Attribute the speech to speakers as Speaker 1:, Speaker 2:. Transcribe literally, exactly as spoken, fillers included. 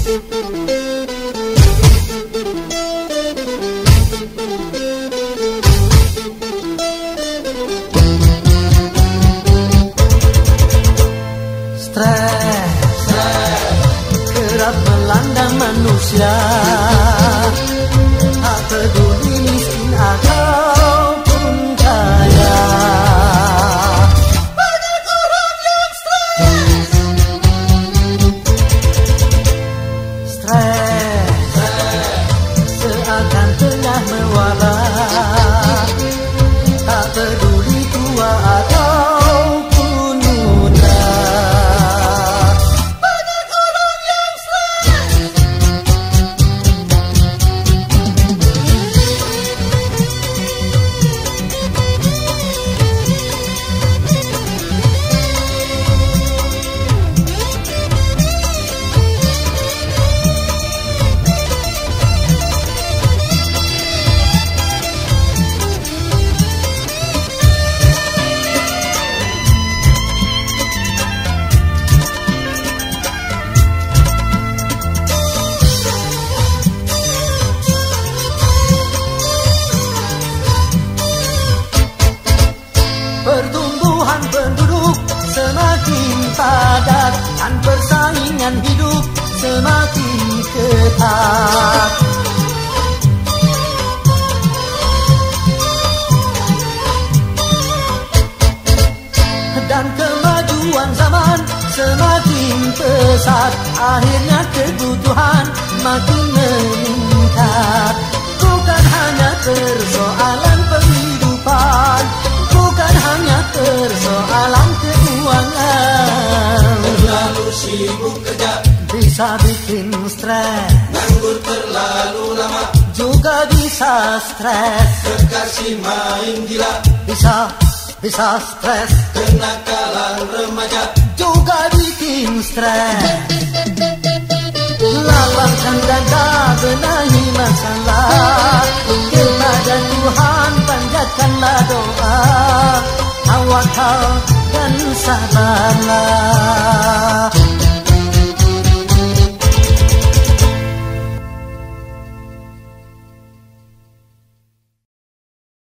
Speaker 1: Stres kerap melanda manusia, tak peduli miskin ataupun kaya. Banyak orang yang stres, stres seakan tengah mewabah, tak peduli tua ataupun muda. Banyak orang yang stres, pertumbuhan penduduk semakin padat dan persaingan hidup semakin ketat. Dan kemajuan zaman semakin pesat, akhirnya kebutuhan makin meningkat. Bukan hanya persoalan penghidupan, bukan hanya persoalan keuangan.
Speaker 2: Terlalu sibuk kerja
Speaker 1: bisa bikin stres,
Speaker 2: nganggur terlalu lama
Speaker 1: juga bisa stres.
Speaker 2: kekasih main gila,
Speaker 1: Bisa, bisa stres,
Speaker 2: kenakalan remaja
Speaker 1: juga bikin stres. Lapangkan dada, benahi masalah, kepada Tuhan panjatkanlah doa, tawakal dan sabarlah.